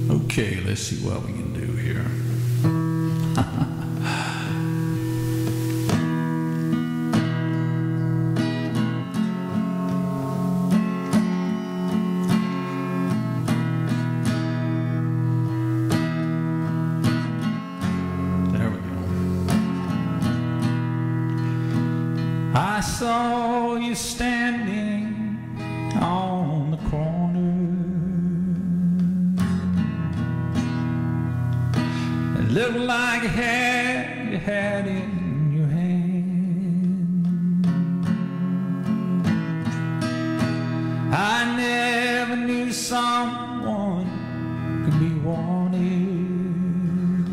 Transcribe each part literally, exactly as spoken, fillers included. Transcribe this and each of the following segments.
Okay, let's see what we can do here. There we go. I saw you standing on the corner. It looked like you had, you had it in your hand. I never knew someone could be wanted,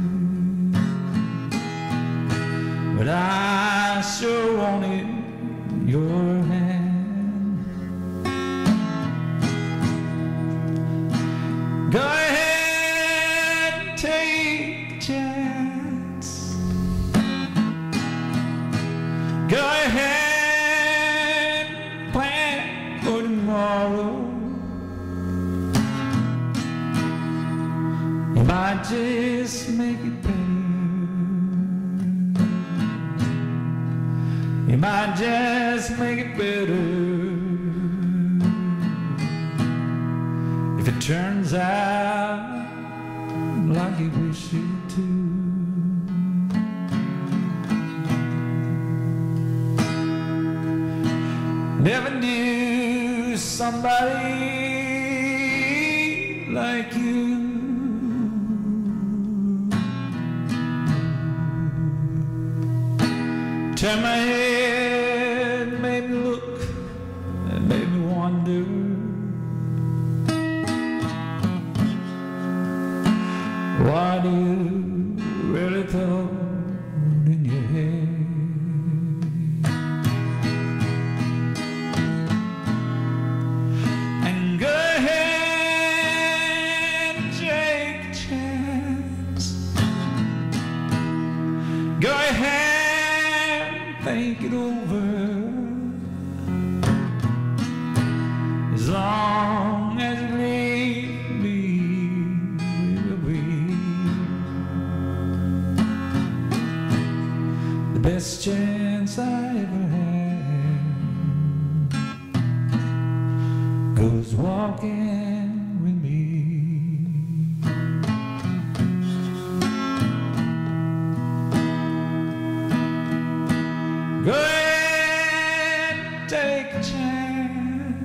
but I sure wanted your hand. Go ahead and take a chance. Go ahead and plan for tomorrow. You might just make it better. You might just make it better if it turns out like you wish it to. Never knew somebody like you. Turn my head, made me look, and made me wonder. What do you really thought in your head? And go ahead and take a chance. Go ahead, think it over. As long as it leaves me, will be the best chance I ever had. Goes walking with me. Go ahead, take a chance.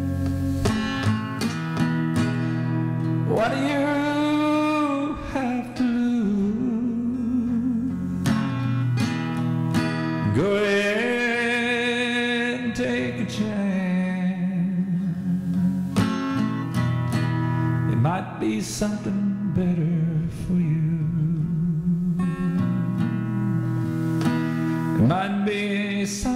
What do you have to lose? Go ahead and take a chance. It might be something better for you. It might be something